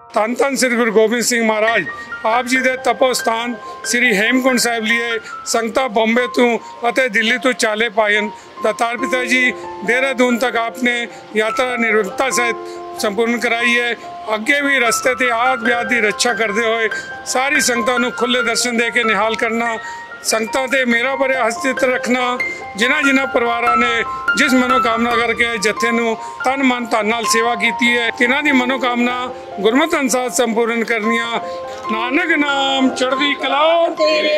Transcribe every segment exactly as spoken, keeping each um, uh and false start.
ਧੰਨ ਧੰਨ ਸ੍ਰੀ ਗੁਰੂ ਗੋਬਿੰਦ ਸਿੰਘ ਮਹਾਰਾਜ ਆਪ ਜੀ ਦੇ ਤਪੋ ਸਥਾਨ ਸ੍ਰੀ ਹੇਮਕੁੰਟ ਸਾਹਿਬ ਲਈ ਸੰਗਤਾਂ ਬੰਬੇ ਤੋਂ ਅਤੇ ਦਿੱਲੀ ਤੋਂ ਚਾਲੇ ਪਾਇਨ दत्तार पिता जी देहरादून तक आपने यात्रा निर्विघ्नता सहित संपूर्ण कराई है। अगे भी रस्ते ते आद व्याध की रक्षा करते हुए सारी संगतां नूं खुले दर्शन दे के निहाल करना, संगतां ते मेरा भरे हस्तित्व रखना, जिन्हां जिन्हां परिवारां ने जिस मनोकामना करके जत्थे नूं तन मन धन नाल सेवा कीती है तिन्हां दी मनोकामना गुरमत अनुसार संपूर्ण करनियां। नानक नाम चढ़दी कला तेरे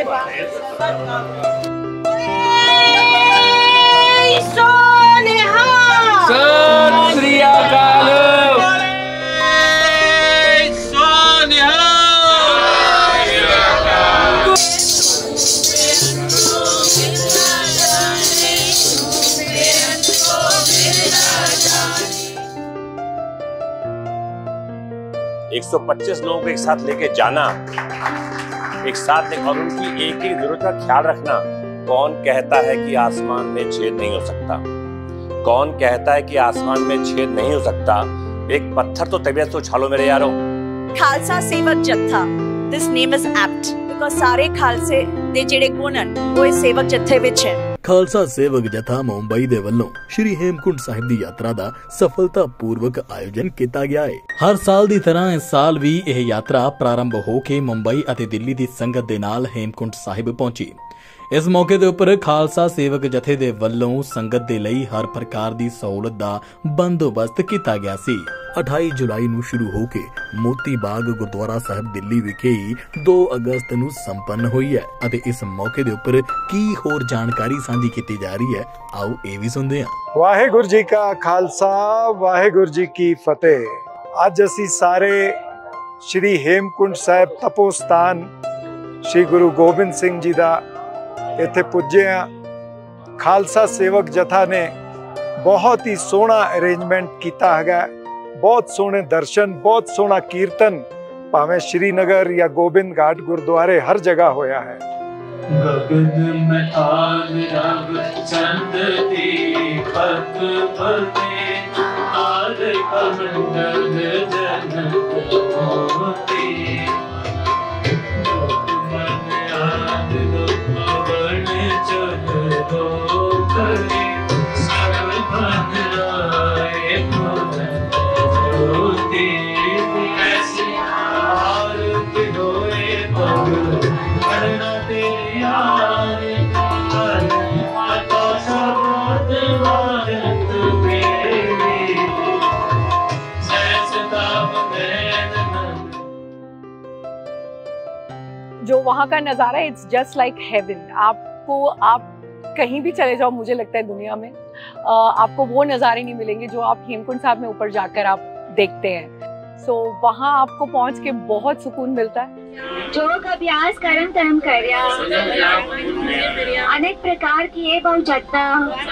एक सौ पच्चीस लोगों को एक साथ लेके जाना, एक साथ लेकर और उनकी एक एक जरूरत का ख्याल रखना। कौन कहता है कि आसमान में छेद नहीं हो सकता? कौन कहता है कि आसमान में छेद नहीं हो सकता? एक पत्थर तो तबीयत तो उछालो मेरे यारों। Khalsa Sewak Jatha, this name is apt because सारे खालसे दे ਜਿਹੜੇ ਗੁਣ ਹਨ ਉਹ ਇਸ ਸੇਵਕ ਜੱਥੇ ਵਿੱਚ ਹੈ। खालसा सेवक जथा मुंबई दे वल्लों श्री हेमकुंट साहिब दी यात्रा दा सफलता पूर्वक आयोजन किया गया है। हर साल दी तरह इस साल भी यह यात्रा प्रारंभ होके मुंबई अते दिल्ली दी संगत दे नाल हेमकुंट साहिब पहुंची। इस मौके दे उपर खालसा सेवक जथे दे वल्लों संगत दे लई हर प्रकार दी सहूलत दा बंदोबस्त किया गया सी। अठाई जुलाई नूं शुरू होके मोती बाग गुरुद्वारा साहिब दिल्ली विखे दो अगस्त नूं संपन्न हुई है अते इस मौके दे उपर की होर जानकारी साझी की जा रही है, आओ ये भी सुनते हैं। वाहेगुरु जी का खालसा, वाहेगुरु जी की फतेह। अज असी सारे श्री हेमकुंट साहिब तपोस्थान श्री गुरु गोबिंद सिंह जी दा इत्थे पुजे आ। खालसा सेवक जथा ने बहुत ही सोहना अरेंजमेंट किया है, बहुत सोहने दर्शन, बहुत सोहना कीर्तन भावें श्रीनगर या गोबिंद घाट गुरुद्वारे हर जगह होया है। गगन में आग रंग चंद दीपक बने, आग कमंडल जनक मोती, मन आग पवन चलो करे, सब बन आए ज्योति, ऐसी आरती होए पग करना तेरी आरे, माता सब भारत मेरी, सहसता जो वहाँ का नज़ारा इट्स जस्ट लाइक हेवन। आपको आप कहीं भी चले जाओ, मुझे लगता है दुनिया में आ, आपको वो नज़ारे नहीं मिलेंगे जो आप हेमकुंट साहिब में ऊपर जाकर आप देखते हैं। सो so, वहाँ आपको पहुँच के बहुत सुकून मिलता है। योग अभ्यास करम तरम करया, अनेक प्रकार की बहु जत्ता,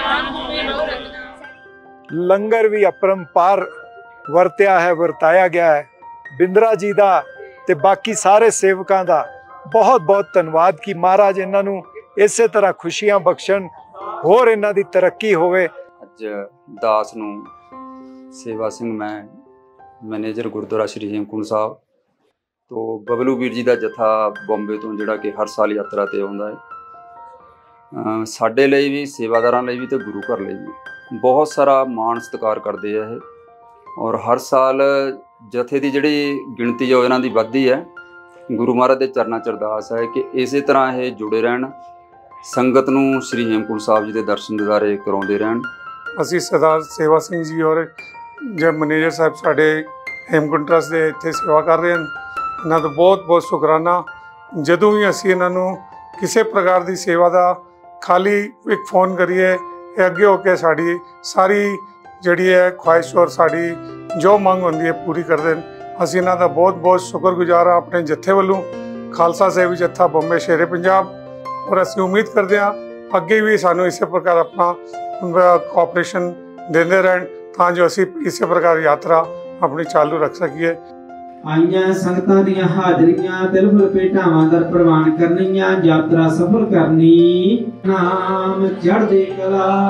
लंगर भी अपरंपार वरत्या है, वरताया गया है। बिंद्रा जी दा ते बाकी सारे सेवकां दा बहुत बहुत धन्यवाद कि महाराज इन्हां नूं इसे तरह खुशियां बख्शण, होर इन्हां दी तरक्की होवे। अज दास नूं सेवा सिंह मैं मैनेजर गुरुद्वारा श्री हेमकुंट साहब तो बबलू वीर जी का जथा बॉम्बे तो जिहड़ा कि हर साल यात्रा ते आउंदा है। साडे लई भी सेवादारां लई भी ते गुरु घर लई भी बहुत सारा मान सत्कार करदे आ इह, और हर साल जथे की जिहड़ी गिणती है इन्हां दी वधदी है। गुरु महाराज के चरनां च अरदास है कि इस तरह ये जुड़े रहन, संगत नूं श्री हेमकुंट साहब जी के दर्शन दिदारे कराउंदे रहन। असीं सरदार सेवा सिंह जी और जब मैनेजर साहब साढ़े हेमकुंट ट्रस्ट के इत्थे सेवा कर रहे हैं, इन्हां दा बहुत बहुत शुकराना। जदों भी असीं इन्हां नूं किसी प्रकार की सेवा का खाली एक फोन करिए, अगे होके साड़ी सारी जिहड़ी है ख्वाहिश और साड़ी जो मंग होंदी है पूरी कर देन। असीं इन्हां दा बहुत बहुत शुक्रगुजार हाँ अपने जत्थे वालों, खालसा सेवी जत्था बॉम्बे शेरे पंजाब, और असीं उम्मीद करते हैं अगे भी सानू इस प्रकार अपना कोऑपरेशन देंदे रहन तां जो असीं इस प्रकार यात्रा अपनी चालू रख सकीए। आईयां संगतां दीयां हाजरियां तिलफुल भेटावां दर प्रवान करनियां, यात्रा सफल करनी, नाम चढ़दी कला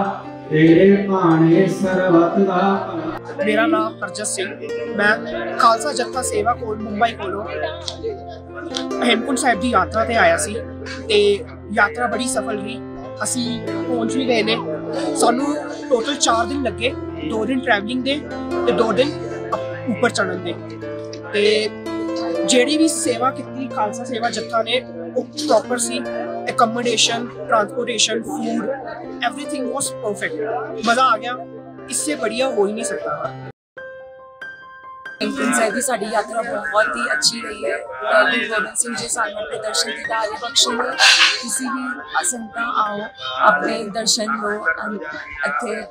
तेरे भाने सरबत दा मेरा नाम हरजत सिंह, मैं खालसा जत्था सेवा कोल मुंबई कोलों हेमकुंड साहिब की यात्रा ते आया सी ते यात्रा बड़ी सफल रही। असी पहुंच भी गए ने, सानू टोटल चार दिन लगे, दो दिन ट्रैवलिंग दे ते दो दिन ऊपर चढ़न दे। ते जेड़ी भी सेवा की खालसा सेवा जत्था ने वो प्रॉपर सी, accommodation, transportation, food, everything was perfect. मज़ा आ गया, इससे बढ़िया हो ही नहीं सकता था। हेमकुंड साहिब की साड़ी यात्रा बहुत ही अच्छी रही है। गुरु गोबिंद सिंह जी सानू अपने दर्शन दीदार बख्शे ने, किसी भी संगतां आओ अपने दर्शन लो इत्थे।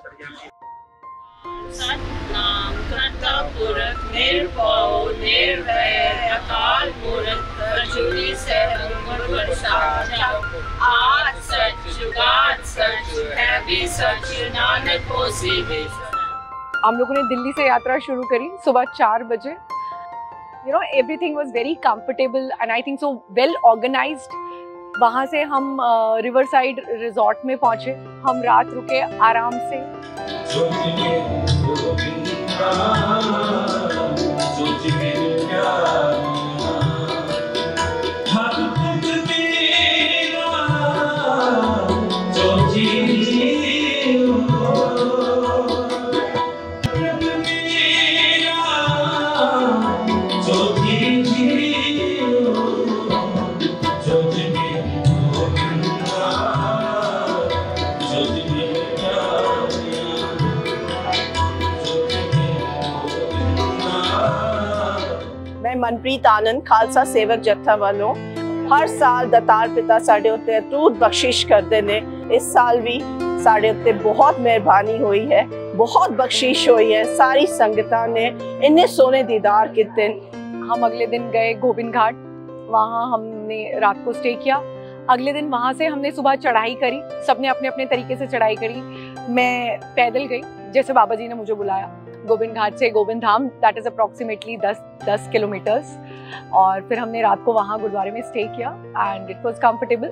सतनाम करता पुरख निर्भव निर्वैर अकाल मूर्त अजूनी सहगुण प्रसाद। आज सच जुगात सच है भी सच, नानक होसी भी। हम लोगों ने दिल्ली से यात्रा शुरू करी सुबह चार बजे। You know everything was very comfortable and I think so well organised. वहाँ से हम रिवर साइड रिजॉर्ट में पहुँचे। हम रात रुके आराम से। मनप्रीत आनंद खालसा सेवक जत्था वालों हर साल दतार पिता साढ़े उत्ते अटूट बख्शिश करते ने। इस साल भी साढ़े उत्ते बहुत मेहरबानी हुई है, बहुत बख्शिश हुई है। सारी संगतां ने इन्ने सोने दीदार किते। हम अगले दिन गए गोबिंद घाट, वहाँ हमने रात को स्टे किया। अगले दिन वहाँ से हमने सुबह चढ़ाई करी, सबने अपने अपने तरीके से चढ़ाई करी। मैं पैदल गई जैसे बाबा जी ने मुझे बुलाया। गोबिंद घाट से Gobind Dham, that is approximately दस दस किलोमीटर्स। और फिर हमने रात को वहाँ गुरुद्वारे में स्टे किया एंड इट वाज कंफर्टेबल।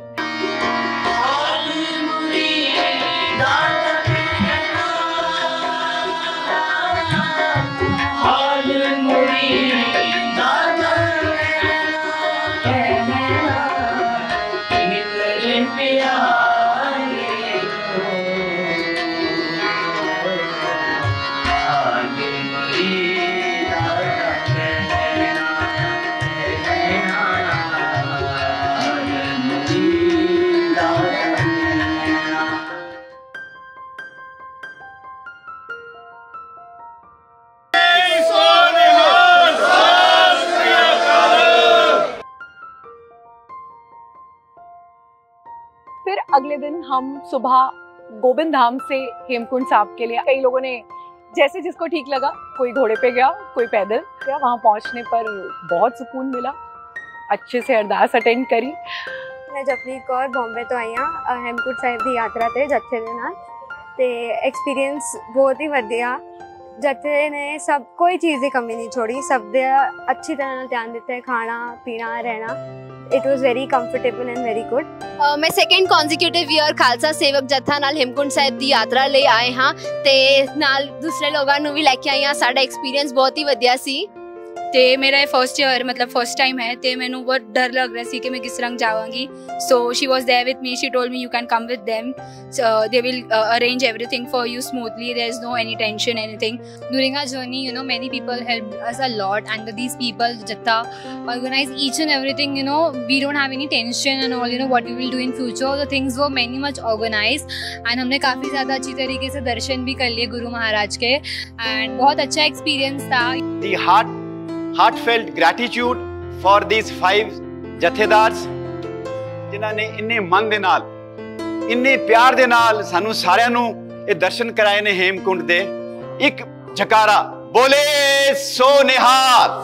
फिर अगले दिन हम सुबह गोबिंद धाम से हेमकुंड साहिब के लिए, कई लोगों ने जैसे जिसको ठीक लगा, कोई घोड़े पे गया, कोई पैदल गया। वहाँ पहुँचने पर बहुत सुकून मिला, अच्छे से अरदास अटेंड करी। मैं जपनीत कौर बॉम्बे तो आई हाँ हेमकुंड साहिब की यात्रा ते जत्थे दे नाल ते एक्सपीरियंस बहुत ही वधिया। जत्थे ने सब कोई चीज़ की कमी नहीं छोड़ी, सब दे अच्छी तरह ध्यान दिता है, खाना पीना रहना। It was very comfortable and very good. uh, मैं second consecutive year Khalsa Sewak Jatha नाल हेमकुंड साहिब की यात्रा ले आए हाँ ते नाल दूसरे लोगों नूं भी लेके आई हाँ। साडा एक्सपीरियंस बहुत ही वधिया सी ते मेरा फर्स्ट ईयर मतलब फर्स्ट टाइम है ते मैनू बहुत डर लग रहा सी कि मैं किस रंग जावांगी। So she was there with me, she told me you can come with them, they will arrange everything for you smoothly, there is no any tension anything. During our journey you know many people help us a lot and these people jatha organise each and everything. You know we don't have any tension and all, you know what we will do in future. The things were many much organise and हमने काफ़ी ज़्यादा अच्छी तरीके से दर्शन भी कर लिए गुरु महाराज के एंड बहुत अच्छा एक्सपीरियंस था। The heart heartfelt gratitude for these five jathedars जिन्हां ने इन्ने मन दे नाल इन्ने प्यार दे नाल सानू सारियां नू ये दर्शन कराए ने हेमकुंड दे। एक जकारा बोले सो निहाल।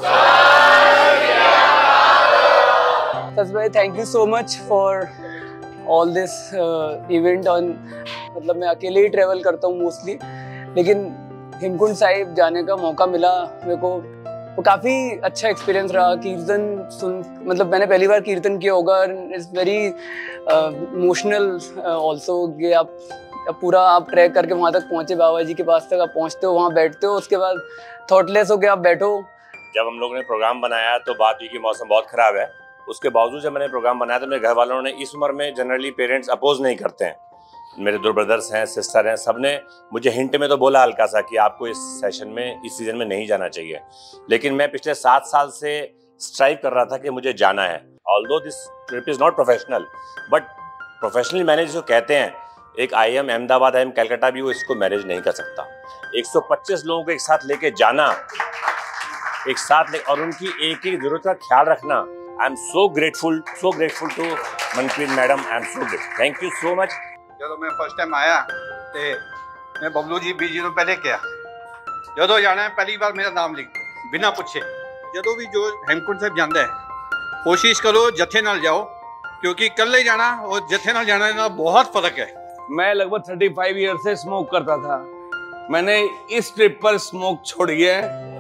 First भाई thank you so much for all this event. On मतलब मैं अकेले ही ट्रेवल करता हूँ मोस्टली, लेकिन हेमकुंड साहिब जाने का मौका मिला मेरे को, वो काफ़ी अच्छा एक्सपीरियंस रहा। कीर्तन सुन मतलब मैंने पहली बार कीर्तन किया होगा, इट्स वेरी इमोशनल ऑल्सो कि आप अब पूरा आप ट्रैक करके वहाँ तक पहुँचे, बाबा जी के पास तक आप पहुँचते हो, वहाँ बैठते हो, उसके बाद थॉटलेस हो के आप बैठो। जब हम लोगों ने प्रोग्राम बनाया तो बात हुई कि मौसम बहुत खराब है, उसके बावजूद जब मैंने प्रोग्राम बनाया तो मेरे घर वालों ने, इस उम्र में जनरली पेरेंट्स अपोज नहीं करते हैं, मेरे दो ब्रदर्स हैं, सिस्टर हैं, सबने मुझे हिंट में तो बोला हल्का सा कि आपको इस सेशन में, इस सीजन में नहीं जाना चाहिए, लेकिन मैं पिछले सात साल से स्ट्राइव कर रहा था कि मुझे जाना है। Although this trip is not professional, but professionally manage जो कहते हैं, एक I am Ahmedabad, I am Calcutta भी वो इसको मैनेज नहीं कर सकता। एक सौ पच्चीस लोगों को एक साथ लेके जाना, एक साथ ले और उनकी एक एक जरूरत का ख्याल रखना। I am so grateful, so grateful to Manpreet madam, I am so great, thank you so much. ਜਦੋਂ मैं फर्स्ट टाइम आया तो मैं बबलू जी बीर जी ਨੂੰ ਪਹਿਲੇ ਕਿਹਾ ਜਦੋਂ ਜਾਣਾ ਪਹਿਲੀ ਵਾਰ ਮੇਰਾ ਨਾਮ ਲਿਖ ਬਿਨਾ ਪੁੱਛੇ। ਜਦੋਂ ਵੀ ਜੋ हेमकुंड साहब ਜਾਂਦਾ ਹੈ कोशिश करो जत्थे नाल जाओ, क्योंकि इकल्ले जाना और जत्थे नाल जाने में बहुत फर्क है। मैं लगभग पैंतीस ईयर से स्मोक करता था, मैंने इस ट्रिप पर स्मोक छोड़ी है,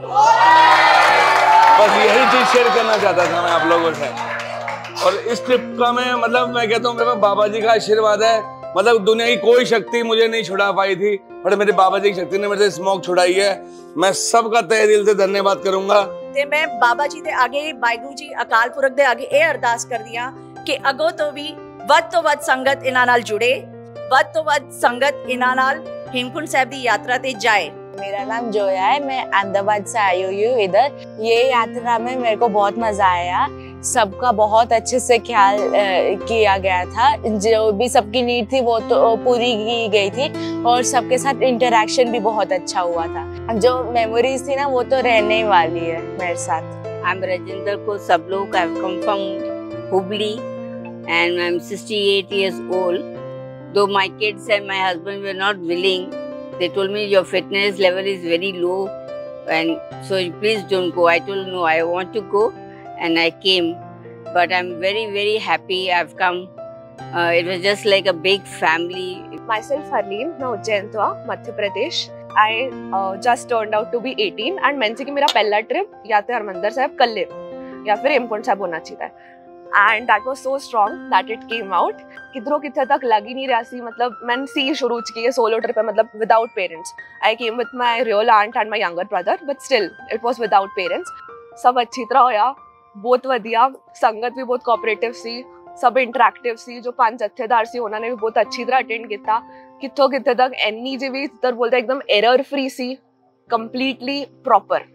बस यही चीज शेयर करना चाहता था मैं आप लोगों से। और इस ट्रिप का मैं मतलब मैं कहता हूँ मेरे बाबा जी का आशीर्वाद है, मतलब दुनिया की कोई शक्ति मुझे नहीं छुड़ा पाई थी, बट मेरे बाबा जी की शक्ति ने मेरे से स्मोक छुड़ाई है। मैं सबका तहे दिल से धन्यवाद करूंगा। ते मैं बाबा जी दे आगे, वाहिगुरू जी अकाल पुरख दे आगे ये अरदास कर दिया कि अगो तो भी वध तो वध संगत इन्हां नाल जुड़े, वध तो वध संगत इन्हां नाल हेमकुंड साहब दी यात्रा ते जाए। मेरा नाम जोया है, मैं अहमदाबाद से आई हुई हूँ इधर। ये यात्रा में मेरे को बहुत मजा आया, सबका बहुत अच्छे से ख्याल किया गया था, जो भी सबकी नीड थी वो तो पूरी की गई थी, और सबके साथ इंटरेक्शन भी बहुत अच्छा हुआ था। जो मेमोरीज थी ना वो तो रहने वाली है मेरे साथ। आई एम राजेंद्र को सब लोग, I come from Hubli and I am sixty-eight years old. Though my kids and my husband were not willing, they told me your fitness level is very low and so please don't go. I told no, I want to go and I came, but I'm very very happy I've come. Uh, it was just like a big family. Myself Harleen, मैं उज्जैन तो Madhya Pradesh. I uh, just turned out to be eighteen and मैंने से कि मेरा पहला trip या तो हरमंदर साहब कल्ले या फिर हेमकुंड साहब होना चाहिए, and that was so strong that it came out. किधरों किथे तक लग ही नहीं रहा सी, मतलब मैंने सी शुरू की सोलो ट्रिप है, मतलब without parents. I came with my real aunt and my younger brother, but still it was without parents. सब अच्छी तरह होया, बहुत वधिया, संगत भी बहुत कोऑपरेटिव सी, सब इंटरैक्टिव सी। जो पांच जत्थेदार सी उन्होंने भी बहुत अच्छी तरह अटेंड किया। कितों किथे तक एनी जी भी इधर बोलते एकदम एरर फ्री सी, कंप्लीटली प्रॉपर।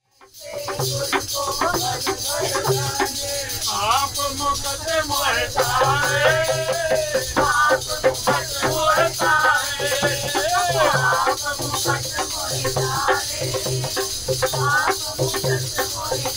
आप मुकद्दे मोहे तारे, आप मुकद्दे मोहे तारे, आप मुकद्दे मोहे तारे, आप मुकद्दे मोहे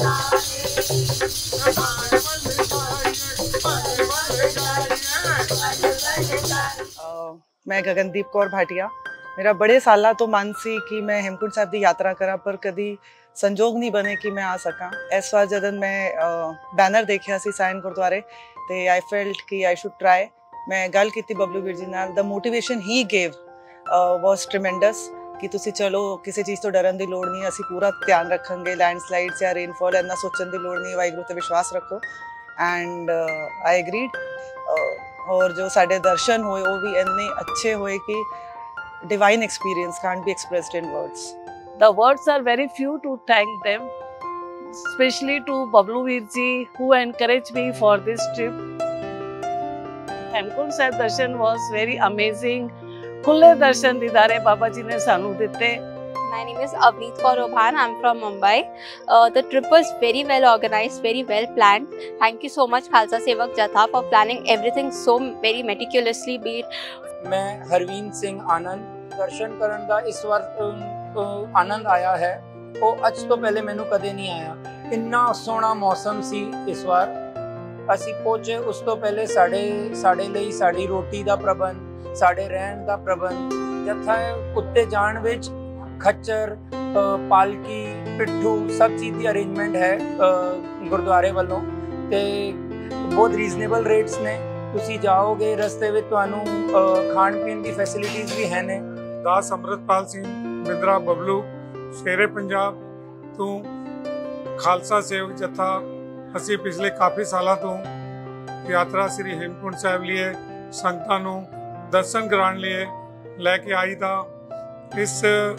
तारे, बारे बल्ले जाइए, बारे बल्ले जाइए, बारे बल्ले जाइए। मैं गगनदीप कौर भाटिया, मेरा बड़े साला तो मन सी कि मैं हेमकुंड साहब की यात्रा करा, पर कभी संजोग नहीं बने कि मैं आ सका। इस बार जब मैं बैनर देखा सी साइन गुरुद्वारे ते आई फेल्ट कि आई शुड ट्राई। मैं गल की बबलू वीर जी नाल, the motivation he gave was tremendous कि तुसी चलो, किसी चीज़ तो डरन की लोड़ नहीं, असी पूरा ध्यान रखेंगे, लैंडस्लाइड्स या रेनफॉल इन्ना सोचने की लोड़ नहीं, वाहिगुरू ते विश्वास रखो। एंड आई एग्रीड, और जो साडे दर्शन होए वो भी इन्ने अच्छे होए कि divine experience can't be expressed in words. The words are very few to thank them, especially to Bablu Veer ji who encouraged me for this trip. Hemkund Sahib darshan was very amazing. खुले दर्शन दीदारे बाबा जी ने सानू दिते। My name is Avneet Kaur Obhan. I'm from Mumbai. Uh, the trip was very well organized, very well planned. Thank you so much Khalsa Sevak Jatha for planning everything so very meticulously. Be मैं हरवीन सिंह आनंद, दर्शन करन दा इस बार आनंद आया है, वो अज तो पहले मैनू कदे नहीं आया। इन्ना सोहना मौसम सी इस बार। असी पहुंचे उस तो पहले साढ़े साढ़े ਲਈ साड़ी रोटी ਦਾ ਪ੍ਰਬੰਧ, साढ़े रहन ਦਾ ਪ੍ਰਬੰਧ, जत्था उत्ते जान विच खच्चर, पालकी, पिट्ठू सब चीज़ की अरेंजमेंट है गुरुद्वारे वालों ते बहुत रीजनेबल रेट्स ने। तुसी जाओगे रस्ते में तुहानू खान पीन की फैसिलिटीज भी है ने। दास अमृतपाल सिंह बिंद्रा बबलू शेरे पंजाब तू खालसा सेवक जत्था असी पिछले काफ़ी सालों तो यात्रा श्री हेमकुंड साहब लिए संगतां नूं दर्शन कराने लिए लेके आई था। इस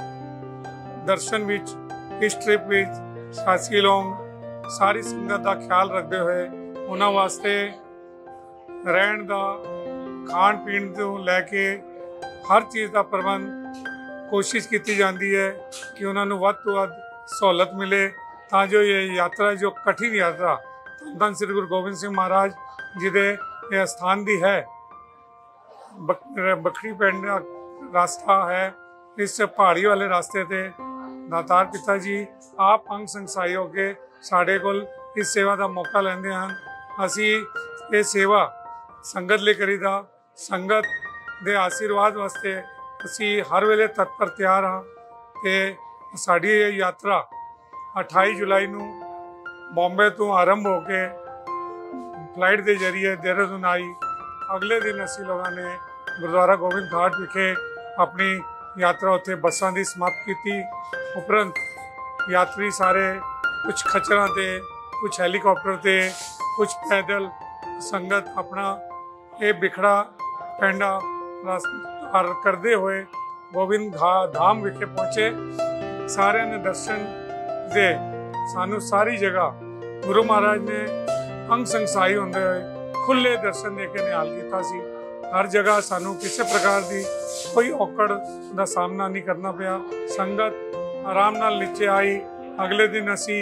दर्शन विच इस ट्रिप विच सासी लोग सारी संगत का ख्याल रखते हुए उन्होंने वास्ते रहन का खाण पीण तो लैके हर चीज़ का प्रबंध कोशिश की जाती है कि उन्होंने वध तो वध सहूलत मिले तां जो ये यात्रा जो कठिन यात्रा धन श्री गुरु गोबिंद सिंह महाराज जी दे ये स्थान दी है। बक, बखरी पिंड रास्ता है। इस पहाड़ी वाले रास्ते ते दातार पिता जी आप अंग संसाई होके साढ़े कोल इस सेवा का मौका लेंदे हैं। असी ये सेवा संगत ले करीदा, संगत दे आशीर्वाद वास्ते असी हर वेले तत्पर तैयार हाँ कि साड़ी ये यात्रा अठाई जुलाई नू बॉम्बे तो आरंभ होके फ्लाइट के जरिए देहरादून आई। अगले दिन असी लोगों ने गुरुद्वारा गोबिंद घाट विखे अपनी यात्रा उत्थे बसां दी समाप्त की। उपरंत यात्री सारे कुछ खच्चरां ते कुछ हैलीकॉप्टर ते कुछ पैदल संगत अपना ये बिखड़ा पैंडा पार करते हुए गोबिंद धाम विखे पहुँचे। सारे ने दर्शन दे सानू सारी जगह गुरु महाराज ने अंग संसाई होंदे हुए खुले दर्शन दे के निहाल किया सी। हर जगह सानू किसी प्रकार की कोई औकड़ का सामना नहीं करना पिया। संगत आराम नाल नीचे आई। अगले दिन असी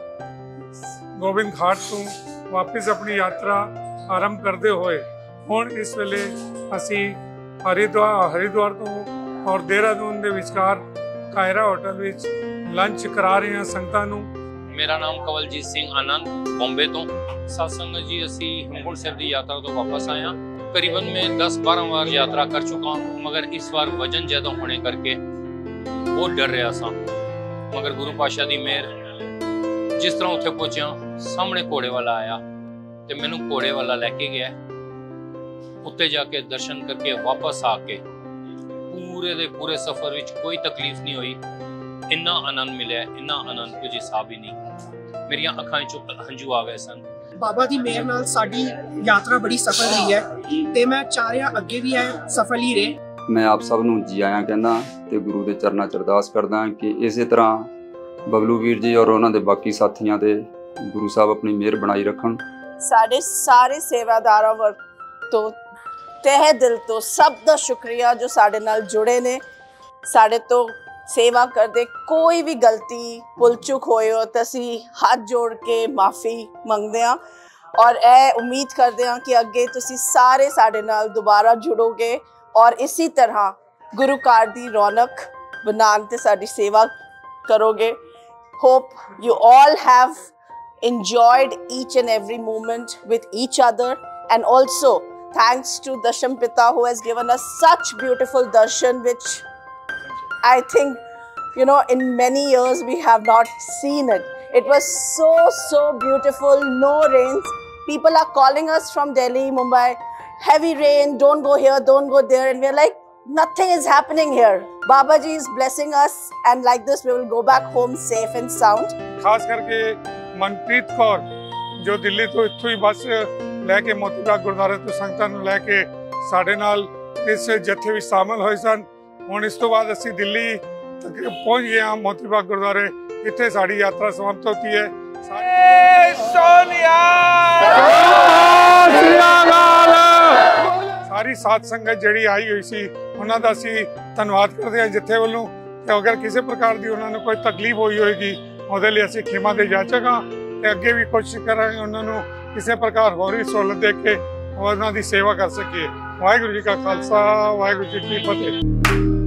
गोबिंद घाट तो वापस अपनी यात्रा आरंभ करते हुए हुण इस वेले असी हरिद्वार हरिद्वार तो और देहरादून के विचकार कायरा होटल विच लंच करा रहे हैं संगतां नूं। मेरा नाम कवलजीत सिंह आनंद बॉम्बे तो सत्संग जी असी हेमकुंट साहिब की यात्रा तो वापस आए। करीबन मैं दस बारह बार यात्रा कर चुका हूँ, मगर इस बार वजन ज्यादा होने करके बहुत डर रहा था। मगर गुरु पातशाह दी मेहर जिस तरह उत्थे पहुंचा सामने घोड़े वाला आया तो मैनू घोड़े वाला लैके गया। उत्ते जाके दर्शन करके वापस आके पूरे दे पूरे सफर विच कोई तकलीफ नहीं हुई। इन्ना आनंद मिले, इन्ना आनंद कुछ हिसाब ही नहीं। मेरिया अखां चों हंझू आ गए सन। बाबा दी मेहर नाल साडी यात्रा बड़ी सफल रही है ते मैं चाह रहा अगे भी है सफल ही रहे। मैं आप सब नूं जी आया कहना ते गुरु दे चरनां च अरदास करदा कि इसे तरह बबलू वीर जी और उन्हां दे बाकी साथियां ते गुरु साहब अपनी मेहर बनाई रखन। साडे सारे सेवादारां वर तो तह दिल तो सब दा शुक्रिया जो साडे नाल जुड़े ने। साडे तो सेवा करते कोई भी गलती भुल चुक होए हो तो असी हाथ जोड़ के माफ़ी मंगते हैं और ए उम्मीद करते हैं कि अगे तुसी सारे साडे नाल दोबारा जुड़ोगे और इसी तरह गुरु कार दी रौनक बनान ते साडी सेवा करोगे। Hope you all have enjoyed each and every moment with each other, and also thanks to Dasham Pita who has given us such beautiful darshan which I think, you know, in many years we have not seen it. It was so, so beautiful, no rains. People are calling us from Delhi, Mumbai, heavy rain, don't go here, don't go there. And we're like, nothing is happening here. Baba Ji is blessing us and like this we will go back home safe and sound. खास करके मनप्रीत कौर जो दिल्ली तो इत्थों ही बस लैके मोती बाग गुरुद्वारे तो संगतां नूं लैके साडे नाल इस जत्थे विच शामिल होए सन। हुण इस तो बाद असीं दिल्ली पहुंच गए हैं मोती बाग गुरुद्वारे। इत्थे साडी यात्रा समाप्त होती है। सारी साध संगत जिहड़ी आई हुई सी उन्हां दा असीं धन्नवाद करदे हां जिथे वल्लों। अगर किसी प्रकार की उन्होंने कोई तकलीफ हुई होगी ਉਹਦੇ ਲਈ ਅਸੀਂ ਖਿਮਾ ਦੇ ਜਾਚਕ ਹਾਂ ਤੇ ਅੱਗੇ ਵੀ ਕੋਸ਼ਿਸ਼ ਕਰਾਂਗੇ ਉਹਨਾਂ ਨੂੰ ਕਿਸੇ ਪ੍ਰਕਾਰ ਹੋਰ ਵੀ ਸਹੂਲਤ ਦੇ ਕੇ ਉਹਨਾਂ ਦੀ ਸੇਵਾ ਕਰ ਸਕੀਏ। ਵਾਹਿਗੁਰੂ ਜੀ ਕਾ ਖਾਲਸਾ, ਵਾਹਿਗੁਰੂ ਜੀ ਕੀ ਫਤਿਹ।